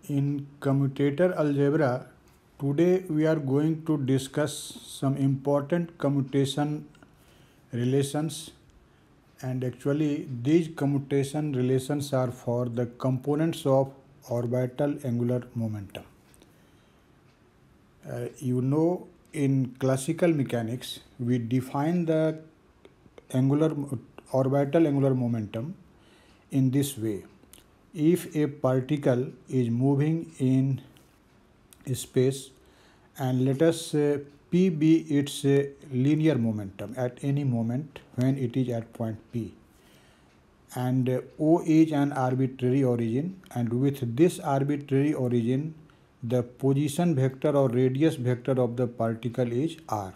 In commutator algebra, today we are going to discuss some important commutation relations, and actually these commutation relations are for the components of orbital angular momentum. In classical mechanics we define the orbital angular momentum in this way. If a particle is moving in space, and let us say P be its linear momentum at any moment when it is at point P, and O is an arbitrary origin, and with this arbitrary origin the position vector or radius vector of the particle is r.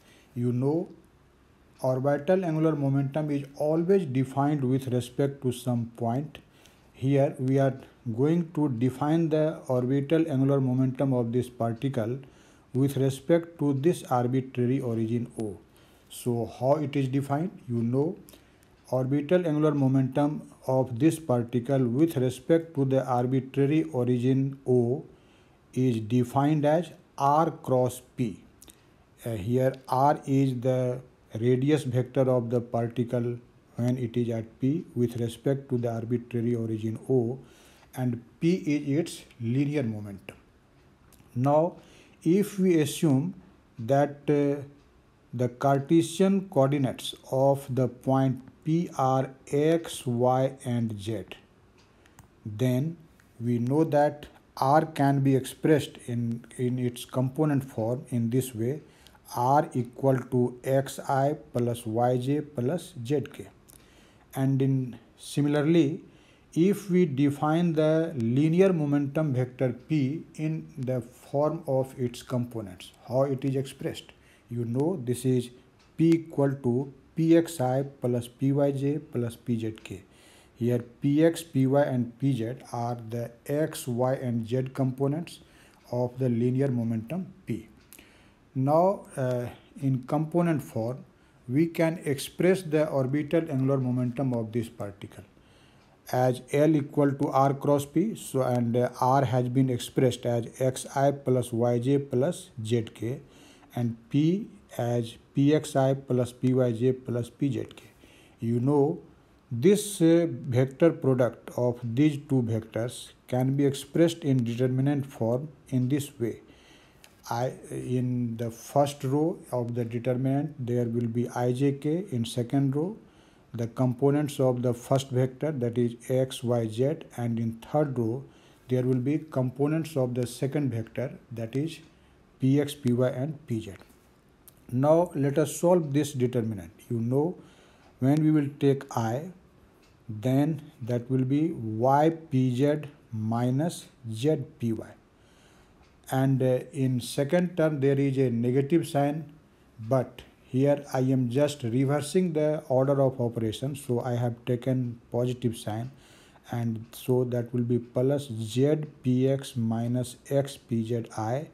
Orbital angular momentum is always defined with respect to some point. Here we are going to define the orbital angular momentum of this particle with respect to this arbitrary origin O. So how it is defined? Orbital angular momentum of this particle with respect to the arbitrary origin O is defined as r cross P. Here r is the radius vector of the particle when it is at P with respect to the arbitrary origin O, and P is its linear momentum. Now if we assume that the Cartesian coordinates of the point P are x, y and z, then we know that r can be expressed in its component form in this way: r equal to xi plus yj plus zk. And similarly, if we define the linear momentum vector P in the form of its components, how it is expressed? This is P equal to pxi plus pyj plus pzk. Here px, py and pz are the x, y and z components of the linear momentum P. Now in component form we can express the orbital angular momentum of this particle as L equal to r cross P. So and r has been expressed as xi plus yj plus zk, and P as pxi plus pyj plus pzk. This vector product of these two vectors can be expressed in determinant form in this way. In the first row of the determinant there will be ijk. In second row the components of the first vector, that is x, y, z, and in third row there will be components of the second vector, that is px, py and pz. Now let us solve this determinant. When we will take I, then that will be y pz minus z py, and in second term there is a negative sign, but here I am just reversing the order of operations, so I have taken positive sign, and so that will be plus z px minus x pzi,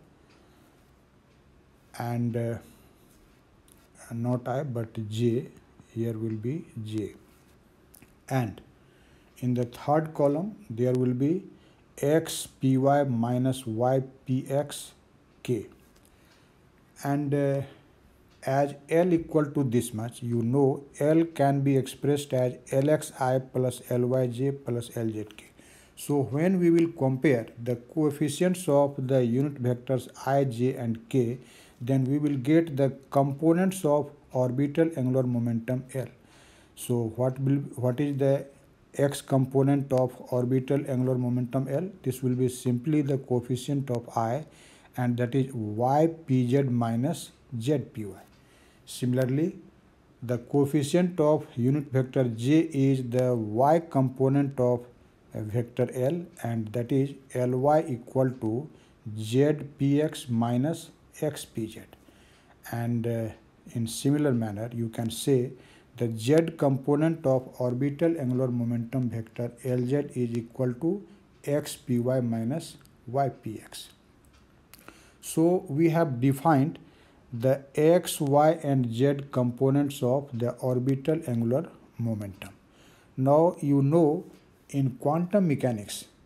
and not I but j, here will be j. And in the third column there will be x py minus y px k, and as L equal to this much, L can be expressed as Lxi plus Lyj plus Lzk. So when we will compare the coefficients of the unit vectors I, j and k, then we will get the components of orbital angular momentum L. So what is the x component of orbital angular momentum L? This will be simply the coefficient of I, and that is y pz minus z py. Similarly, the coefficient of unit vector j is the y component of vector L, and that is Ly equal to z px minus x pz. And in similar manner you can say the z component of orbital angular momentum vector Lz is equal to x py minus y px. So we have defined the x, y and z components of the orbital angular momentum. Now in quantum mechanics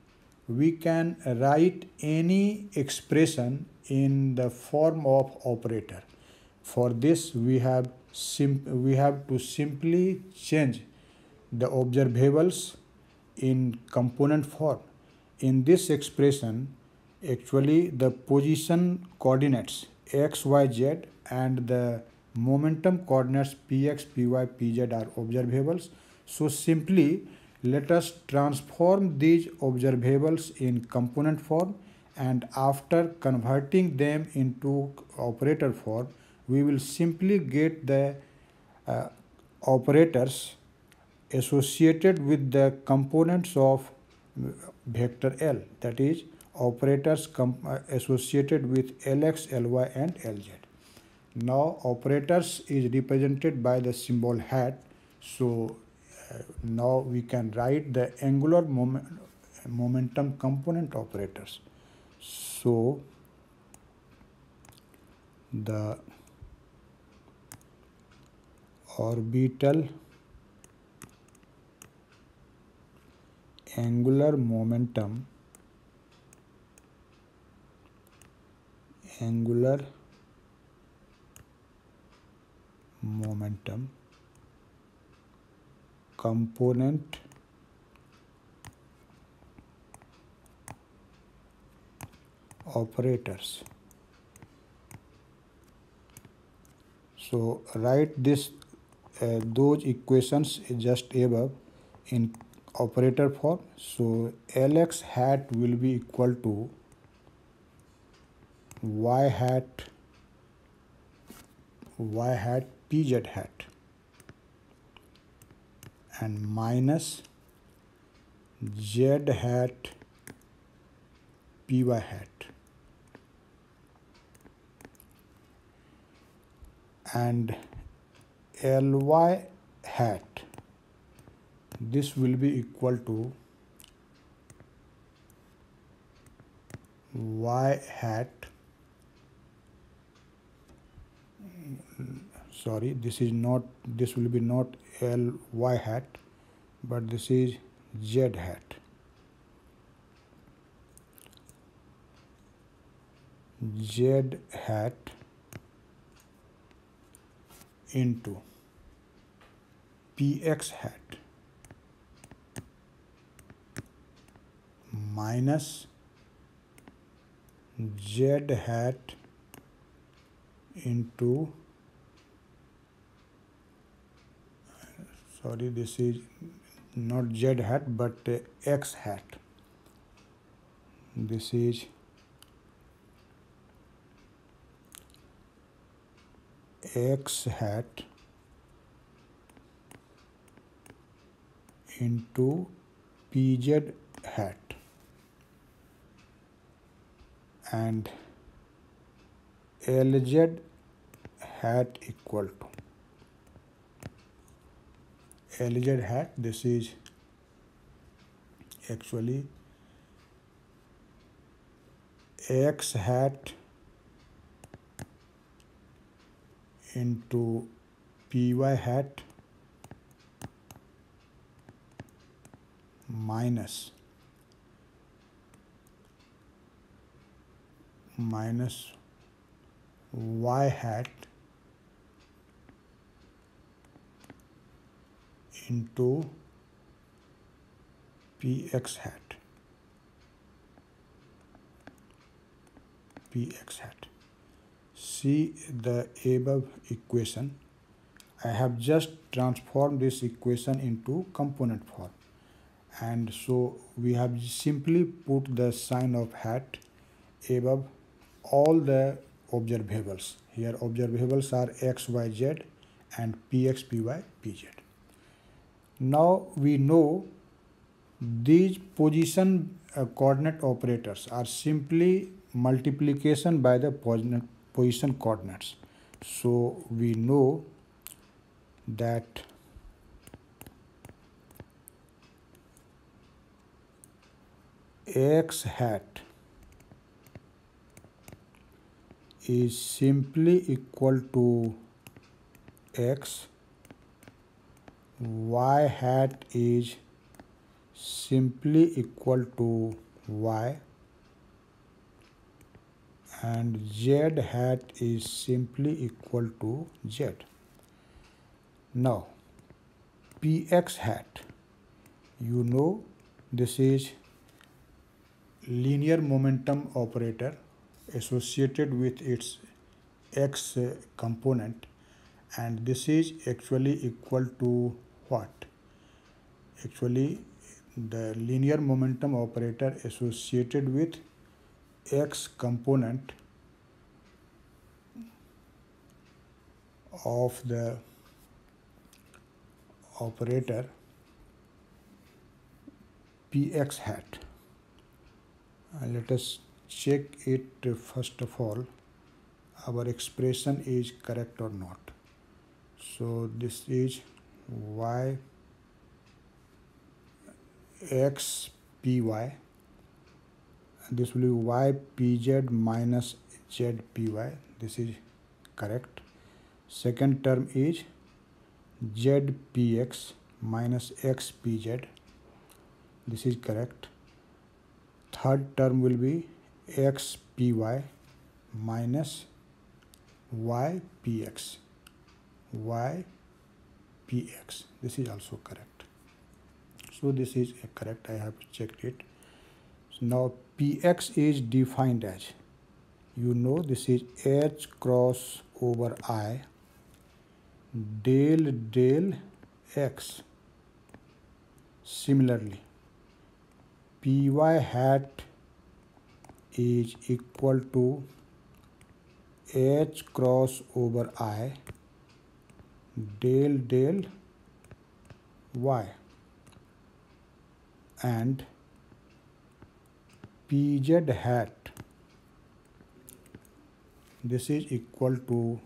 we can write any expression in the form of operator. For this, we have to simply change the observables in component form. In this expression, actually the position coordinates x, y, z and the momentum coordinates px, py, pz are observables. So simply let us transform these observables in component form, and after converting them into operator form, we will simply get the operators associated with the components of vector L, that is operators associated with Lx, Ly and Lz. Now operators is represented by the symbol hat. So now we can write the angular momentum component operators. So the orbital angular momentum component operators. So write this those equations just above in operator form. So Lx hat will be equal to y hat pz hat and minus z hat py hat, and Ly hat, this will be equal to y hat, sorry, this will be not Ly hat, but this is z hat. Z hat into px hat minus z hat into, sorry, this is not z hat but x hat. This is x hat into pz hat, and Lz hat equal to Lz hat, this is actually x hat into py hat minus y hat into px hat. See the above equation. I have just transformed this equation into component form, and so we have simply put the sign of hat above all the observables. Here observables are x, y, z and px, py, pz. Now we know these position coordinate operators are simply multiplication by the position coordinates. So we know that x hat is simply equal to x, y hat is simply equal to y, and z hat is simply equal to z. Now px hat, you know this is linear momentum operator associated with its x component, and this is actually equal to what? Actually, the linear momentum operator associated with x component of the operator px hat. Let us check it first of all, our expression is correct or not. So this is y x py, this will be y pz minus z py, this is correct. Second term is z px minus x pz, this is correct. Third term will be x py minus y px, this is also correct. So this is correct, I have checked it. So now px is defined as, you know, this is h cross over I del x. Similarly, py hat is equal to h cross over I del y, and pz hat, this is equal to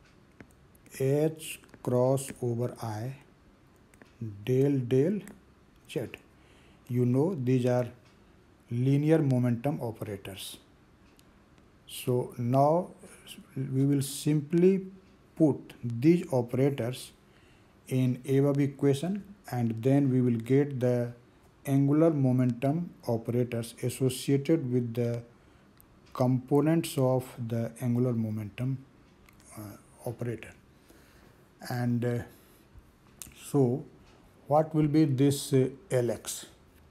h cross over I del z. You know these are linear momentum operators. So now we will simply put these operators in above equation, and then we will get the angular momentum operators associated with the components of the angular momentum operator. And so what will be this Lx?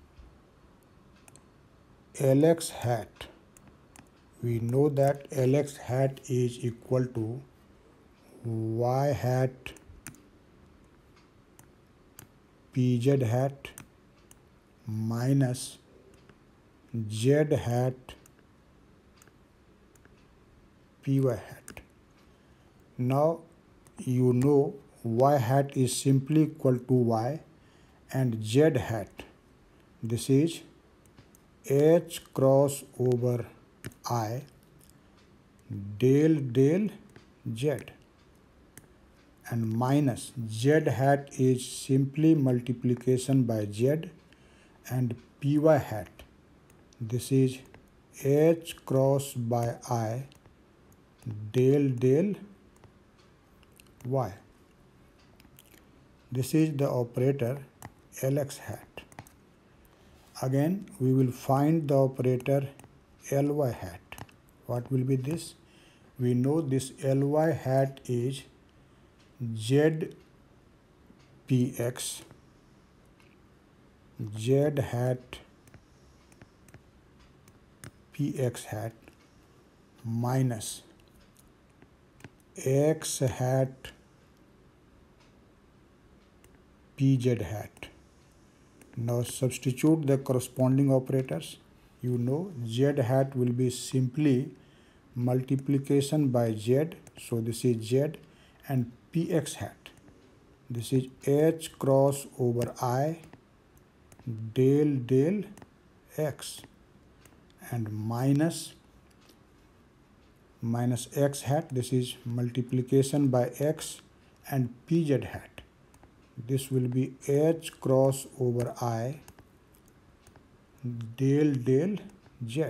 Lx hat, we know that Lx hat is equal to y hat pz hat minus z hat py hat. Now you know y hat is simply equal to y, and z hat, this is h cross over I del z, and minus z hat is simply multiplication by z, and py hat, this is h cross by I del y. This is the operator Lx hat. Again we will find the operator Ly hat. What will be this? We know this Ly hat is z px, z hat px hat minus x hat pz hat. Now substitute the corresponding operators. You know z hat will be simply multiplication by z, so this is z, and px hat, this is h cross over I del x, and minus x hat, this is multiplication by x, and pz hat, this will be h cross over I del z.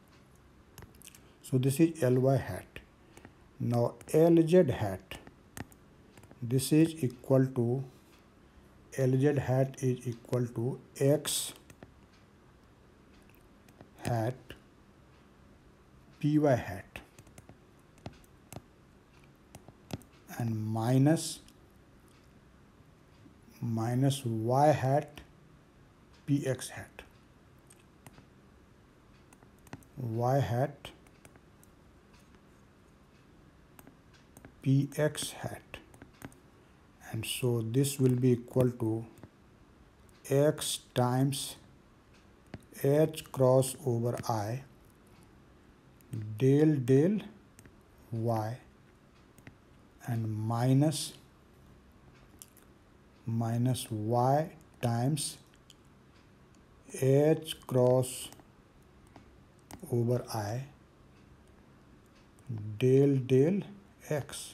So this is Ly hat. Now Lz hat, this is equal to, Lz hat is equal to x hat py hat and minus y hat px hat, y hat px hat, and so this will be equal to x times h cross over I del y and minus y times h cross over I del x.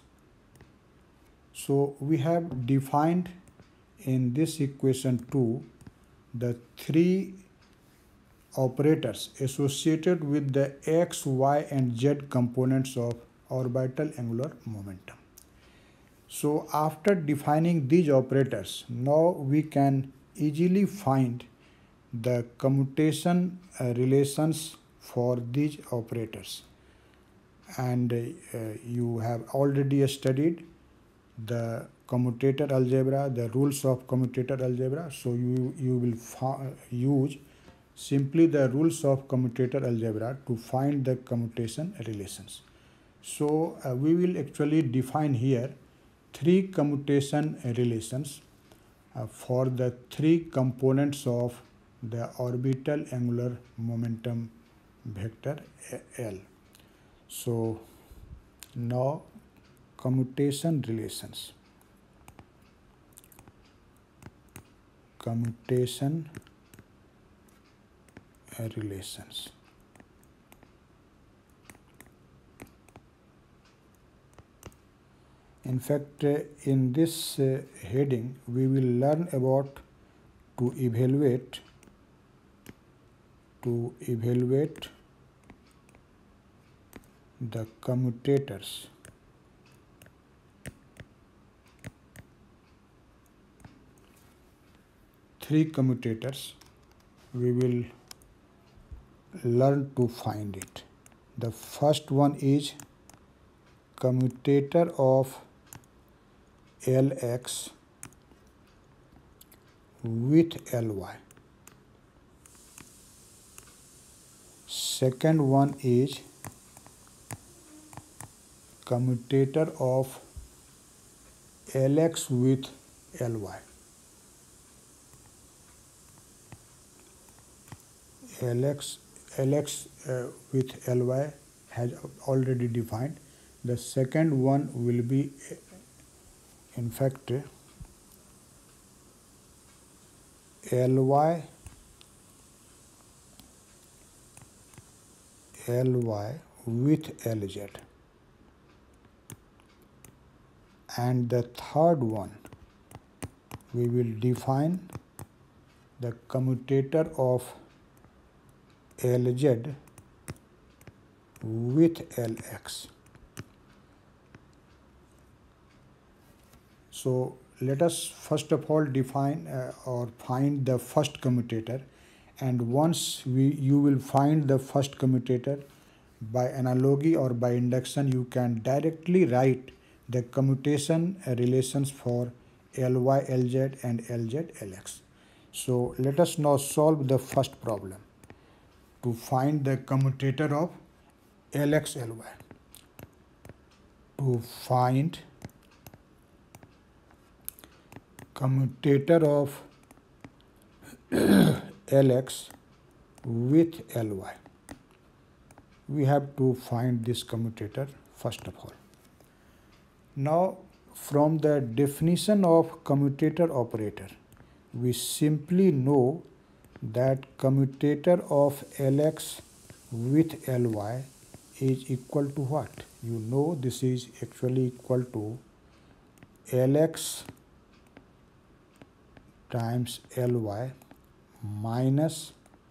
So we have defined in this equation 2 the three operators associated with the x, y and z components of orbital angular momentum. So after defining these operators, now we can easily find the commutation relations for these operators. And you have already studied the commutator algebra, the rules of commutator algebra. So you will use simply the rules of commutator algebra to find the commutation relations. So we will actually define here three commutation relations for the three components of the orbital angular momentum vector L. So now commutation relations. In fact, in this heading, we will learn about to evaluate the commutators. Three commutators, we will learn to find it. The first one is commutator of Lx with Ly. Second one is commutator of Lx with Ly. Lx with Ly has already defined. The second one will be, in fact, Ly with Lz. And the third one, we will define the commutator of Lz with Lx. So let us first of all define or find the first commutator, and once you will find the first commutator, by analogy or by induction you can directly write the commutation relations for Ly Lz and Lz Lx. So let us now solve the first problem to find the commutator of Lx Ly. To find commutator of Lx with Ly, we have to find this commutator first of all. Now, from the definition of commutator operator, we simply know that commutator of Lx with Ly is equal to what? You know this is actually equal to Lx times Ly minus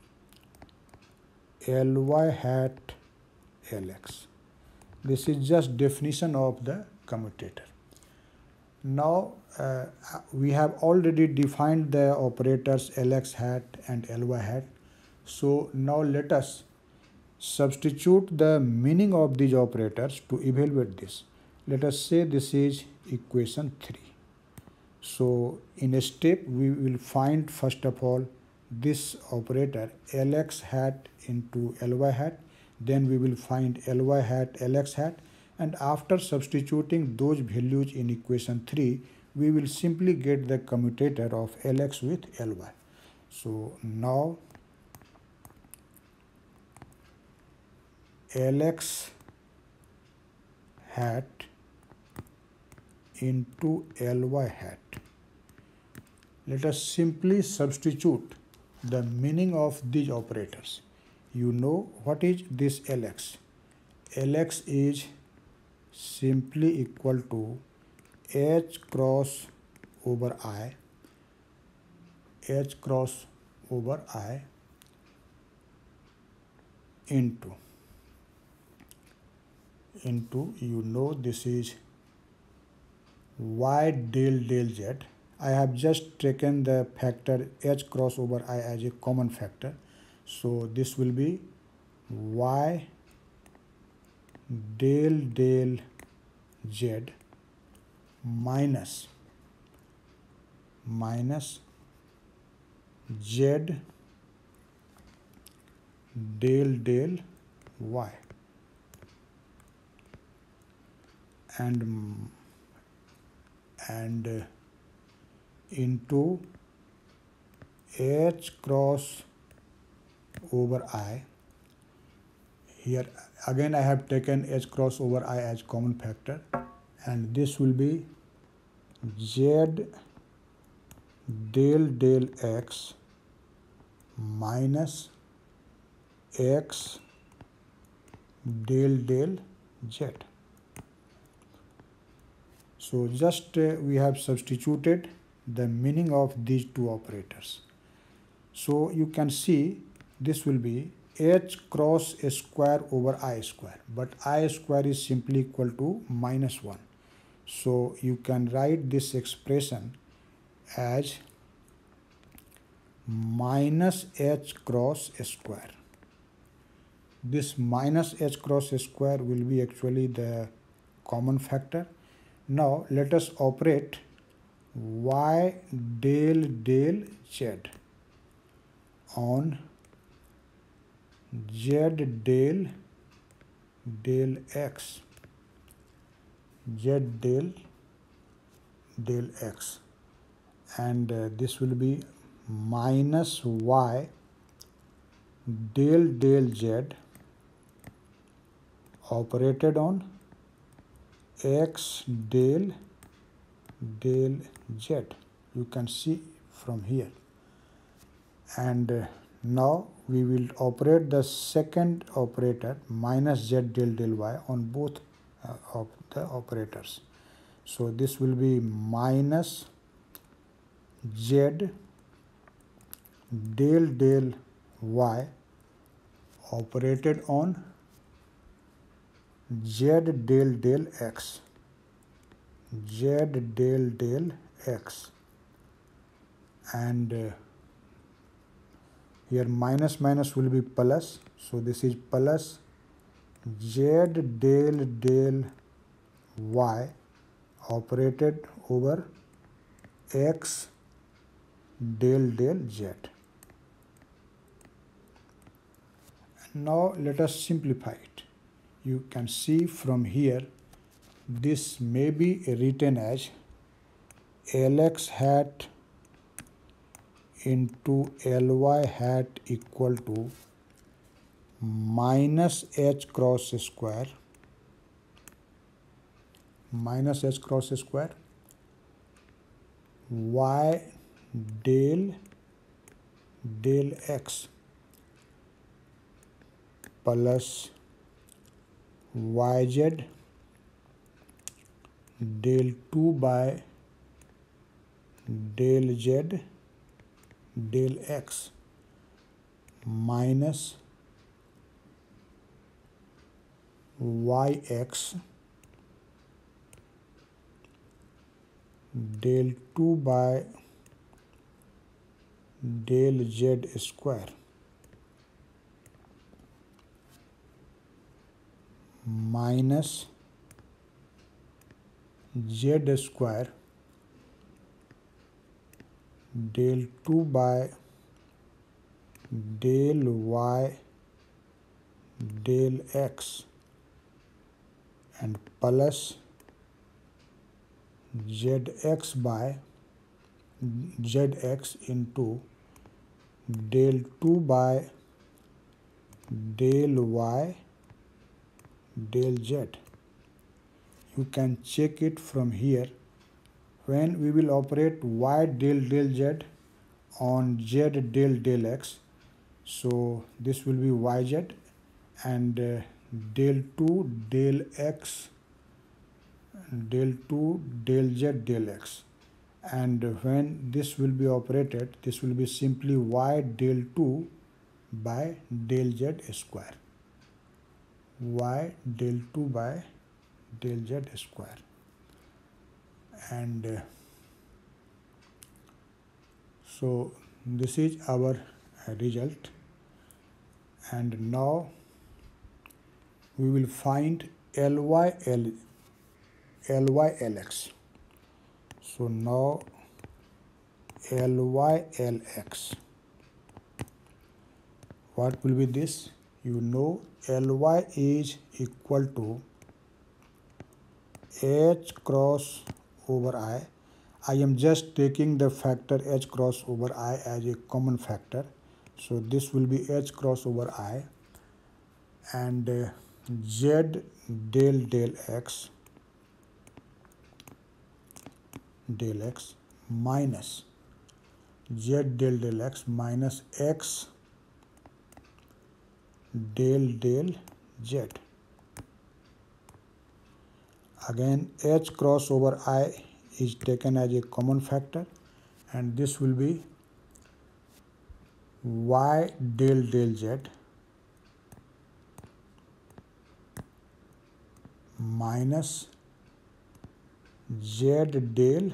Ly hat Lx. This is just definition of the commutator. Now we have already defined the operators Lx hat and Ly hat. So now let us substitute the meaning of these operators to evaluate this. Let us say this is equation 3. So in a step we will find first of all this operator Lx hat into Ly hat, then we will find Ly hat Lx hat, and after substituting those values in equation 3 we will simply get the commutator of Lx with Ly. So now Lx hat into Ly hat. Let us simply substitute the meaning of these operators. You know what is this Lx? Lx is simply equal to H cross over I, H cross over I into you know this is y del del z. I have just taken the factor H cross over I as a common factor. So this will be y del del z minus z del del y, and into H cross over I. Here again I have taken H cross over I as common factor, and this will be Z del del x minus x del del z. So just we have substituted the meaning of these two operators. So you can see this will be h cross a square over I square, but I square is simply equal to minus 1. So you can write this expression as minus h cross a square. This minus h cross a square will be actually the common factor. Now let us operate y del del z on z del del x, z del del x, and this will be minus y del del z operated on x del del z. You can see from here, and now we will operate the second operator minus z del del y on both of the operators. So this will be minus z del del y operated on z del del x, z del del x, and here minus minus will be plus, so this is plus z del del y operated over x del del z. Now let us simplify it. You can see from here this may be written as Lx hat into Ly hat equal to minus h cross square y del del x plus yz del 2 by del z del x minus yx del 2 by del z square. minus z square del 2 by del y del x and plus zx by zx into del 2 by del y del z. You can check it from here. When we will operate y del z on z del x, so this will be yz, and del 2 del x del 2 del z del x, and when this will be operated, this will be simply y del 2 by del z square, y del 2 by del z square, and so this is our result. And now we will find Ly Lx. So now Ly Lx, what will be this? You know Ly is equal to h cross over I. I am just taking the factor h cross over I as a common factor. So this will be h cross over I, and z del x minus z del x minus x del z. Again h cross over I is taken as a common factor, and this will be y del z minus z del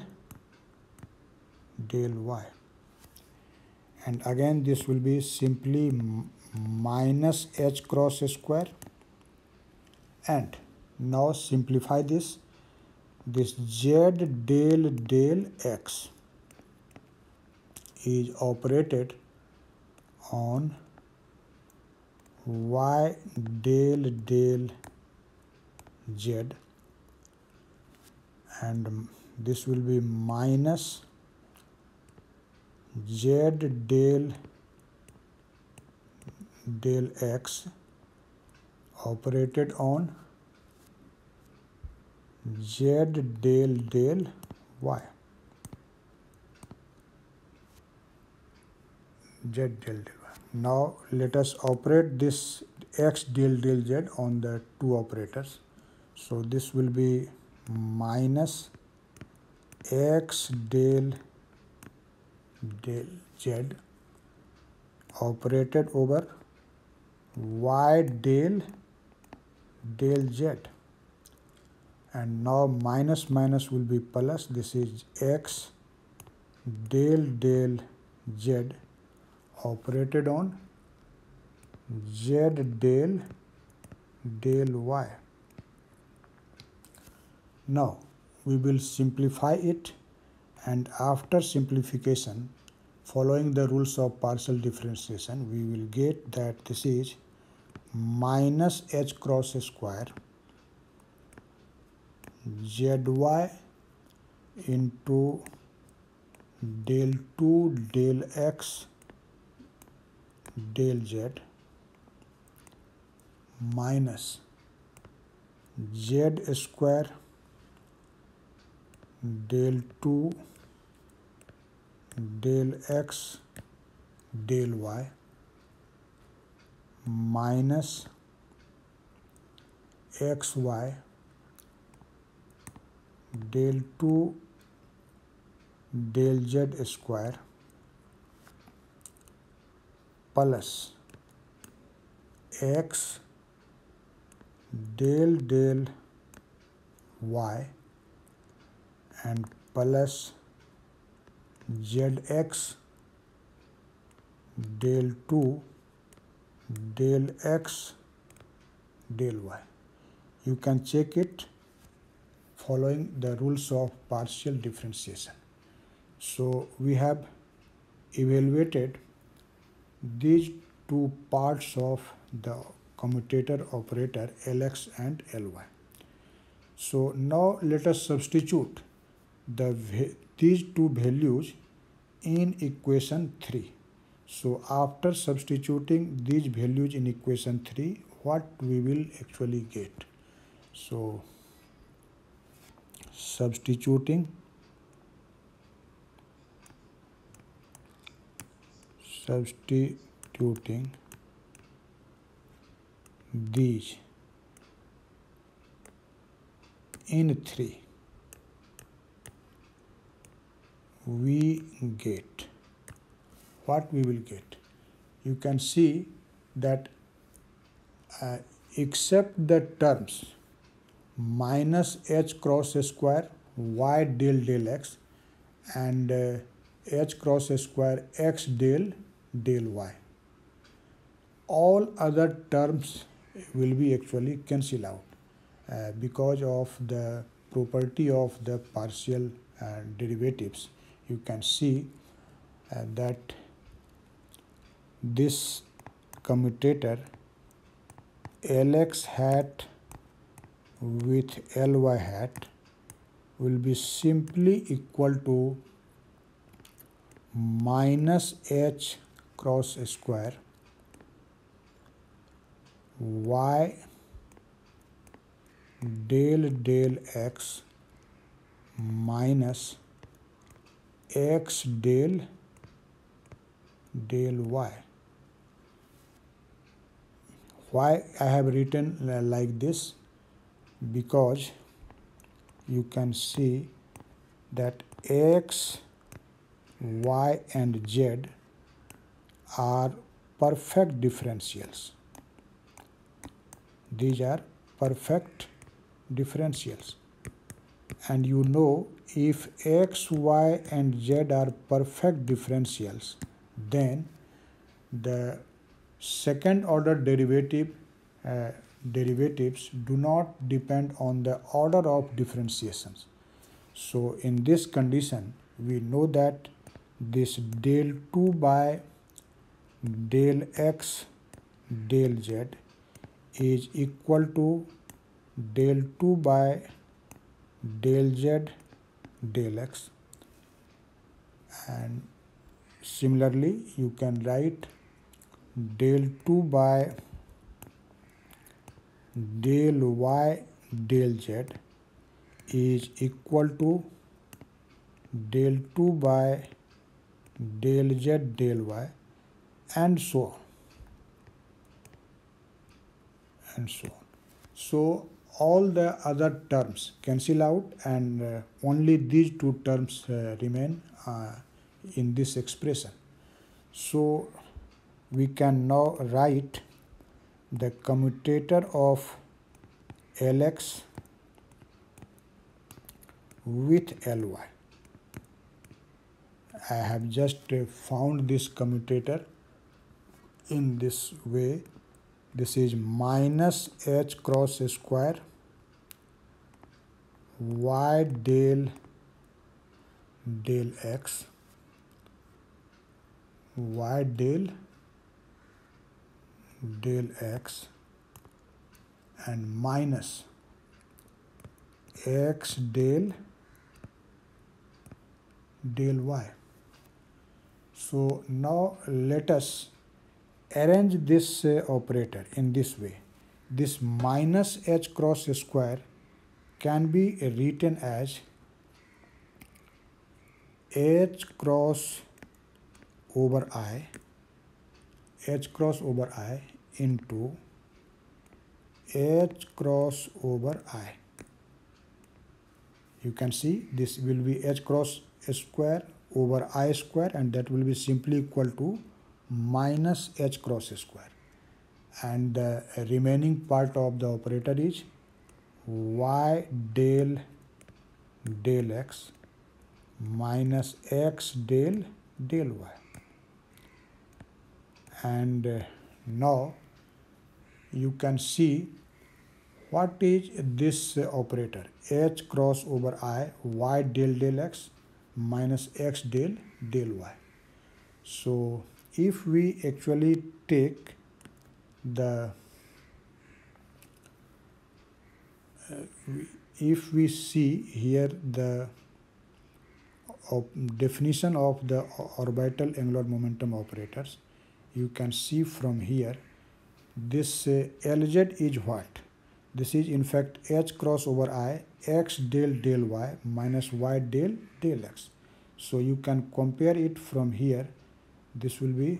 y, and again this will be simply minus h cross square. And now simplify this z del x is operated on y del z, and this will be minus z del x operated on z del y, z del y. Now let us operate this x del z on the two operators. So this will be minus x del z operated over y del z, and now minus minus will be plus. This is x del z operated on z del y. Now we will simplify it, and after simplification, following the rules of partial differentiation, we will get that this is minus h cross square zy into del 2 del x del z minus z square del 2 del x del y minus xy del 2 del z square plus x del y and plus zx del 2 del x del y. You can check it following the rules of partial differentiation. So we have evaluated these two parts of the commutator operator Lx and Ly. So now let us substitute these two values in equation 3. So after substituting these values in equation 3, what we will actually get? So substituting these in 3, we get what we will get. You can see that except the terms minus h cross square y del x and h cross square x del y, all other terms will be actually cancelled out because of the property of the partial derivatives. You can see that this commutator Lx hat with Ly hat will be simply equal to minus h cross square y del x minus x del y. Why I have written like this? Because you can see that x, y and z are perfect differentials. These are perfect differentials. And you know, if x, y and z are perfect differentials, then the second order derivatives do not depend on the order of differentiations. So in this condition, we know that this del 2 by del x del z is equal to del 2 by del z del x, and similarly you can write del 2 by del y del z is equal to del 2 by del z del y, and so on and so on. So all the other terms cancel out and only these two terms remain in this expression. So we can now write the commutator of Lx with Ly. I have just found this commutator in this way. This is minus h cross square y del x y del x and minus x del y. So now let us arrange this operator in this way. This minus h cross square can be written as h cross over I into h cross over I. You can see this will be h cross square over I square, and that will be simply equal to minus h cross square, and the remaining part of the operator is y del x minus x del y. And now you can see What is this operator? H cross over I, y del del x minus x del del y. So if we actually take the if we see here the definition of the orbital angular momentum operators, you can see from here this Lz is what? This is in fact H cross over I x del del y minus y del del x. So you can compare it from here. This will be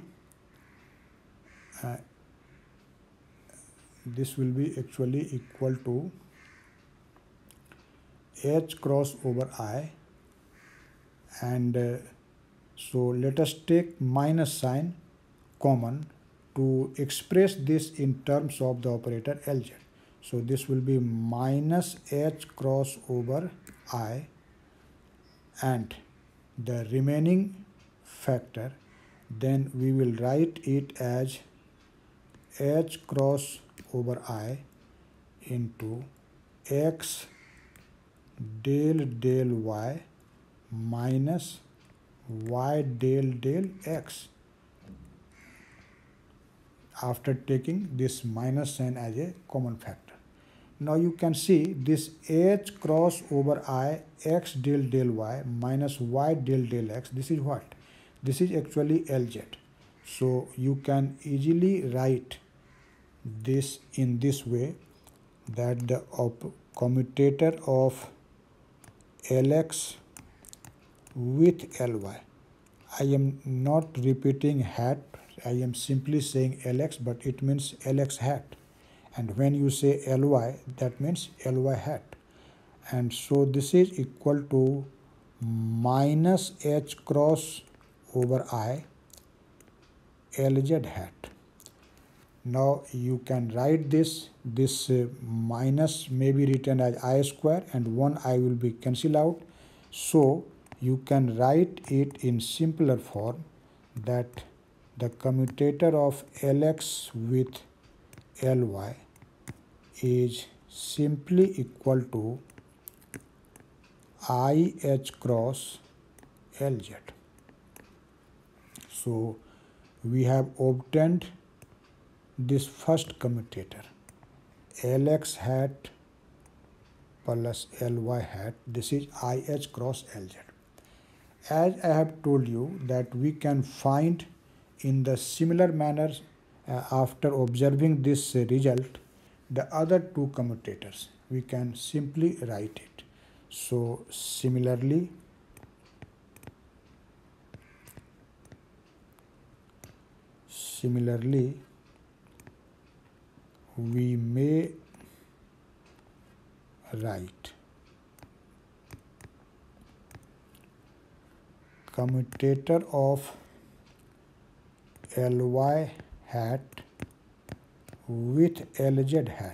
actually equal to H cross over I, and so let us take minus sign common to express this in terms of the operator Lz. So this will be minus H cross over I, and the remaining factor, then we will write it as H cross over I into x del del y minus y del del x, after taking this minus sign as a common factor. Now you can see this H cross over I x del del y minus y del del x, this is what? This is actually Lz. So you can easily write this in this way, that the commutator of Lx with Ly, I am not repeating hat, I am simply saying Lx, but it means Lx hat, and when you say Ly, that means Ly hat, and so this is equal to minus H cross over I Lz hat. Now you can write this minus may be written as I square, and one I will be cancelled out, so you can write it in simpler form, that the commutator of Lx with Ly is simply equal to IH cross Lz. So we have obtained this first commutator, Lx hat plus Ly hat, this is IH cross Lz. As I have told you that we can find in the similar manner, after observing this result, the other two commutators, we can simply write it. So similarly, we may write commutator of Ly hat with Lz hat.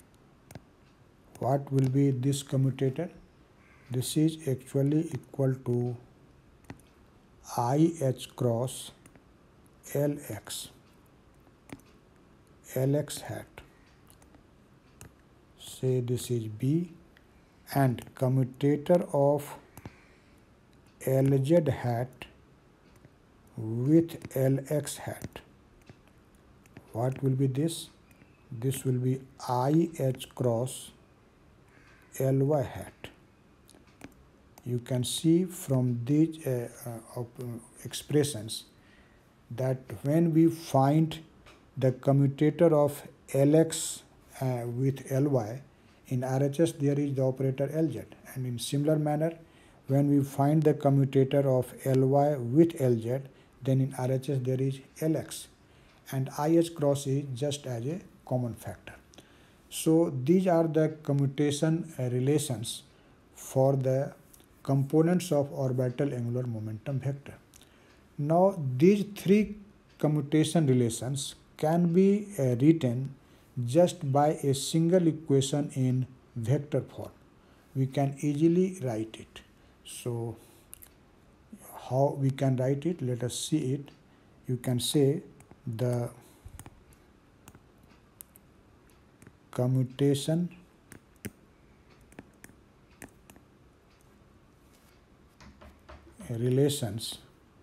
What will be this commutator? This is actually equal to IH cross Lx hat. Say this is B, and commutator of Lz hat with Lx hat. What will be this? This will be IH cross Ly hat. You can see from these expressions that when we find the commutator of Lx with Ly, in RHS there is the operator Lz, and in similar manner when we find the commutator of Ly with Lz, then in RHS there is Lx, and IH cross is just as a common factor. So these are the commutation relations for the components of orbital angular momentum vector. Now these three commutation relations can be written just by a single equation in vector form. We can easily write it. So how we can write it? Let us see it. You can say the commutation relations,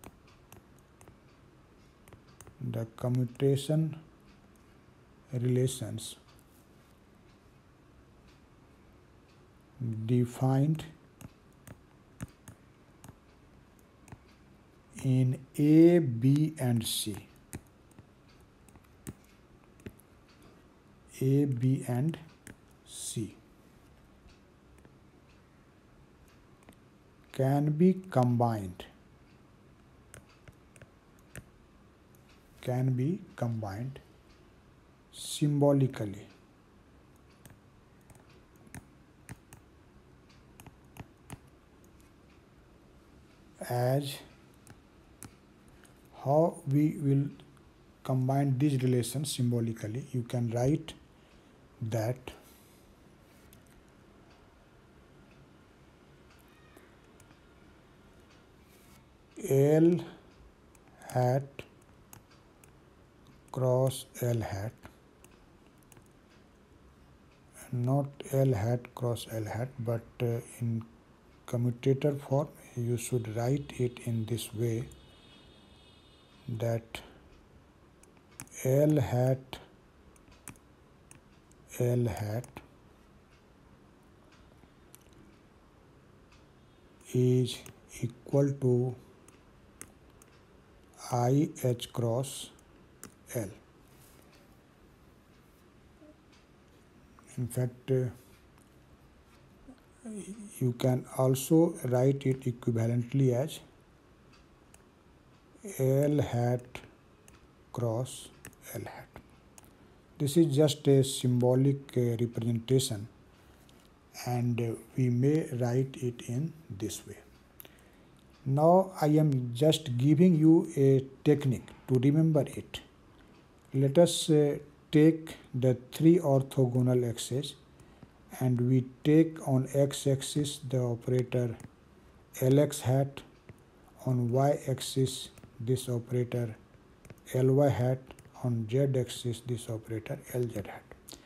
the commutation relations defined in A, B and C. A, B and C can be combined symbolically as how we will combine these relations symbolically. You can write that L hat cross L hat, not L hat cross L hat, but in commutator form you should write it in this way, that L hat is equal to I H cross L. In fact, you can also write it equivalently as L hat cross L hat. This is just a symbolic representation, and we may write it in this way. Now I am just giving you a technique to remember it. Let us take the three orthogonal axes, and we take on x-axis the operator Lx hat, on y-axis this operator Ly hat, on z-axis this operator Lz hat.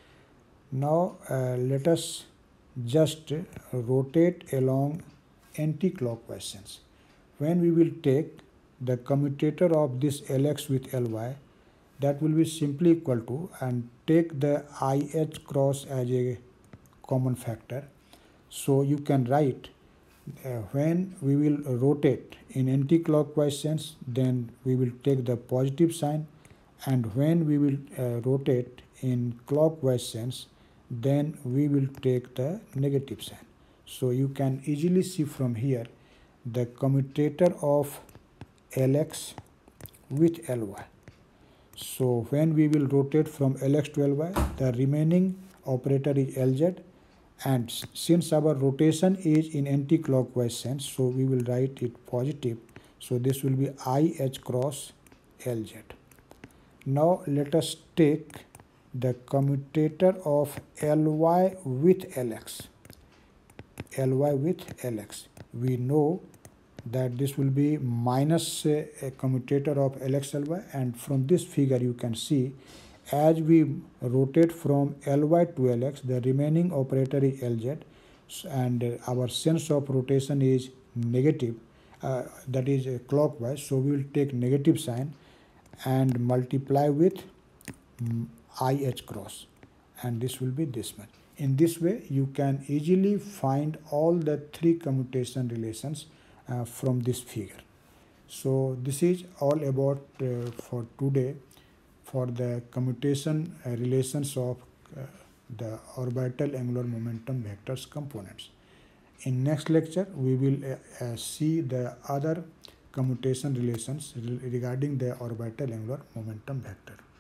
Now let us just rotate along anti-clockwise sense. When we will take the commutator of this Lx with Ly, that will be simply equal to, and take the IH cross as a common factor. So you can write when we will rotate in anti-clockwise sense, then we will take the positive sign, and when we will rotate in clockwise sense, then we will take the negative sign. So you can easily see from here the commutator of Lx with Ly. So when we will rotate from Lx to Ly, the remaining operator is Lz, and since our rotation is in anti-clockwise sense, so we will write it positive. So this will be IH cross Lz. Now let us take the commutator of Ly with Lx. Ly with Lx. We know that this will be minus a commutator of Lx Ly, and from this figure you can see as we rotate from Ly to Lx, the remaining operator is Lz, and our sense of rotation is negative, that is clockwise, so we will take negative sign and multiply with IH cross, and this will be this much. In this way you can easily find all the three commutation relations from this figure. So this is all about for today for the commutation relations of the orbital angular momentum vectors components. In next lecture we will see the other commutation relations regarding the orbital angular momentum vector.